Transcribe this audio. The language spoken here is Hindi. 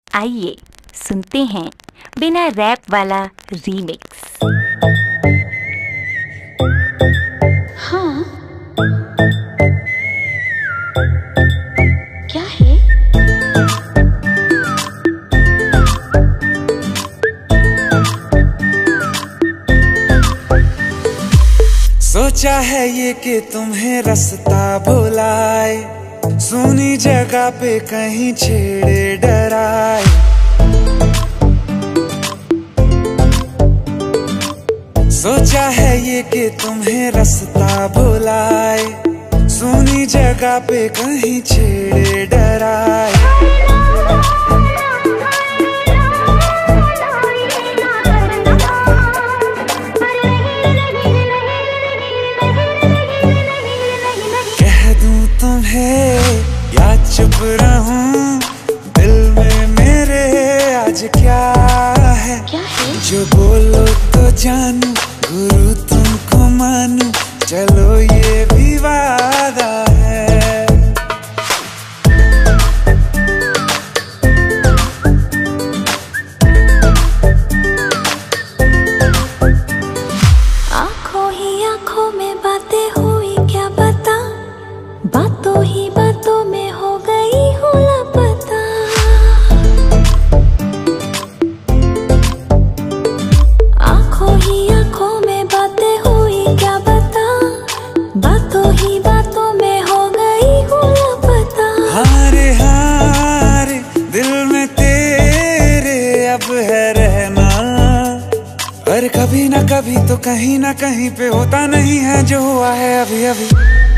आइए सुनते हैं बिना रैप वाला रीमिक्स। हाँ, क्या है? सोचा है ये कि तुम्हें रास्ता भुलाए, सुनी जगह पे कहीं छेड़े डराए। सोचा है ये कि तुम्हें रास्ता भुलाए, सुनी जगह पे कहीं छेड़े डराए। या चुप रहूं, दिल में मेरे आज क्या है? जो बोलो तो जानू, गुरु तुमको मानू, चलो ये भी वादा है। आंखों ही आंखों में बातें हुई, क्या पता बातों ही बातों में हो गई हूँ लापता। आंखों ही आंखों में बातें हुई, क्या पता बातों ही बातों में हो गई हूँ लापता। हारे हारे दिल में तेरे अब है रहना, पर कभी ना कभी तो कहीं ना कहीं पे होता नहीं है जो हुआ है अभी अभी।